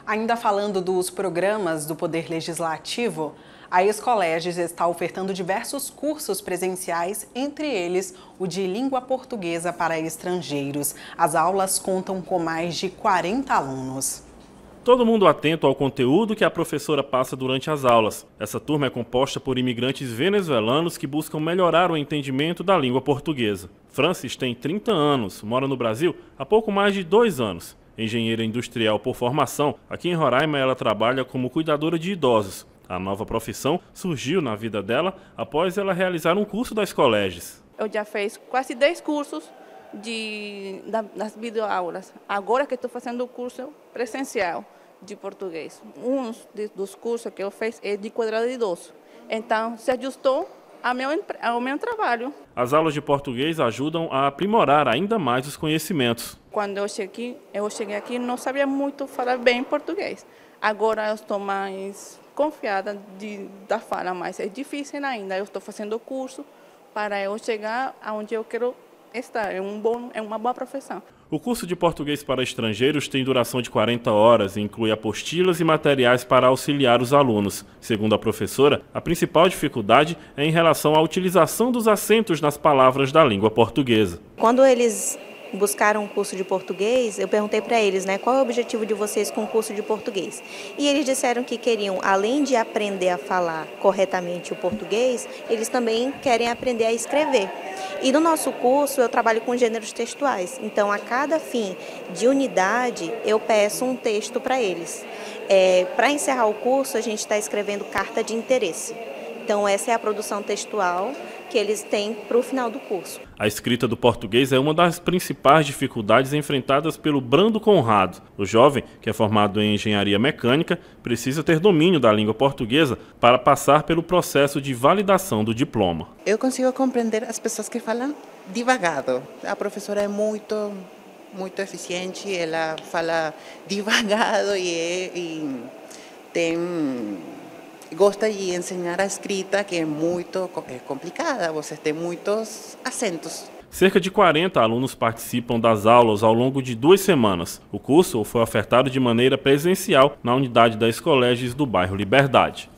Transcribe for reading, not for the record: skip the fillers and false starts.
Ainda falando dos programas do Poder Legislativo, a Escoleges está ofertando diversos cursos presenciais, entre eles o de língua portuguesa para estrangeiros. As aulas contam com mais de 40 alunos. Todo mundo atento ao conteúdo que a professora passa durante as aulas. Essa turma é composta por imigrantes venezuelanos que buscam melhorar o entendimento da língua portuguesa. Francis tem 30 anos, mora no Brasil há pouco mais de 2 anos. Engenheira industrial por formação, aqui em Roraima ela trabalha como cuidadora de idosos. A nova profissão surgiu na vida dela após ela realizar um curso da Escoleges. Eu já fiz quase 10 cursos das videoaulas. Agora que estou fazendo o curso presencial de português. Um dos cursos que eu fiz é de cuidadora de idosos. Então, se ajustou ao meu trabalho. As aulas de português ajudam a aprimorar ainda mais os conhecimentos. Quando eu cheguei aqui, não sabia muito falar bem português. Agora eu estou mais confiada da fala, mas é difícil ainda. Eu estou fazendo o curso para eu chegar aonde eu quero estar. É uma boa profissão. O curso de português para estrangeiros tem duração de 40 horas e inclui apostilas e materiais para auxiliar os alunos. Segundo a professora, a principal dificuldade é em relação à utilização dos acentos nas palavras da língua portuguesa. Quando eles buscaram um curso de português, eu perguntei para eles, qual é o objetivo de vocês com o curso de português? E eles disseram que queriam, além de aprender a falar corretamente o português, eles também querem aprender a escrever. E no nosso curso eu trabalho com gêneros textuais, então a cada fim de unidade eu peço um texto para eles. Para encerrar o curso a gente está escrevendo carta de interesse. Então essa é a produção textual que eles têm para o final do curso. A escrita do português é uma das principais dificuldades enfrentadas pelo Brando Conrado. O jovem, que é formado em engenharia mecânica, precisa ter domínio da língua portuguesa para passar pelo processo de validação do diploma. Eu consigo compreender as pessoas que falam devagado. A professora é muito eficiente, ela fala devagado e gosta de ensinar a escrita, que é muito complicada, você tem muitos acentos. Cerca de 40 alunos participam das aulas ao longo de 2 semanas. O curso foi ofertado de maneira presencial na unidade da Escoleges do bairro Liberdade.